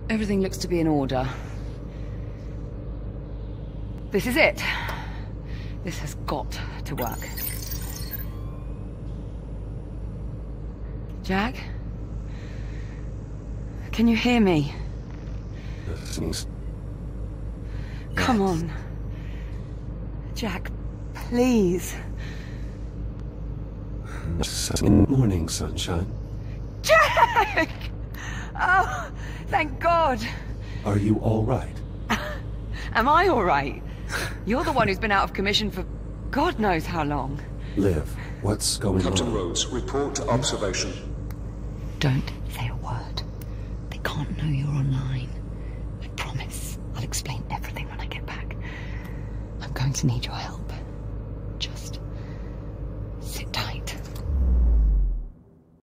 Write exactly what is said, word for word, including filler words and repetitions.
Everything looks to be in order. This is it. This has got to work. Jack? Can you hear me? Come on. Jack, please. Good morning, sunshine. Jack! Oh, thank God. Are you all right? Am I all right? You're the one who's been out of commission for God knows how long. Liv, what's going Captain on? Rhodes, report to observation. Don't say a word. They can't know you're online. I promise. I'll explain everything when I get back. I'm going to need your help.